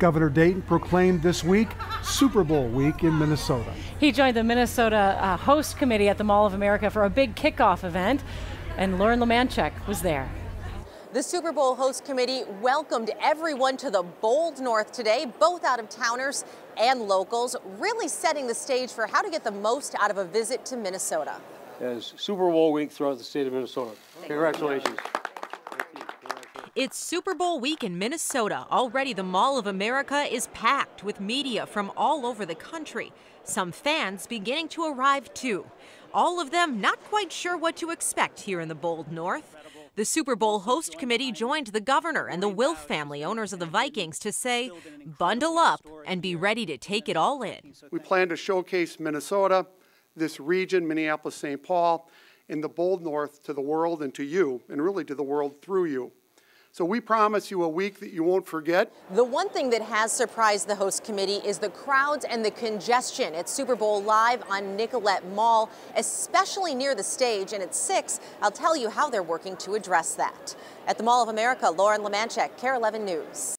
Governor Dayton proclaimed this week Super Bowl week in Minnesota. He joined the Minnesota host committee at the Mall of America for a big kickoff event, and Lauren Lemanchek was there. The Super Bowl host committee welcomed everyone to the Bold North today, both out-of-towners and locals, really setting the stage for how to get the most out of a visit to Minnesota. As Super Bowl week throughout the state of Minnesota. Congratulations. It's Super Bowl week in Minnesota. Already the Mall of America is packed with media from all over the country. Some fans beginning to arrive too. All of them not quite sure what to expect here in the Bold North. The Super Bowl host committee joined the governor and the Wilf family, owners of the Vikings, to say, bundle up and be ready to take it all in. We plan to showcase Minnesota, this region, Minneapolis-St. Paul, in the Bold North to the world and to you, and really to the world through you. So we promise you a week that you won't forget. The one thing that has surprised the host committee is the crowds and the congestion at Super Bowl Live on Nicollet Mall, especially near the stage. And at 6, I'll tell you how they're working to address that. At the Mall of America, Lauren Lemanchek, KARE 11 News.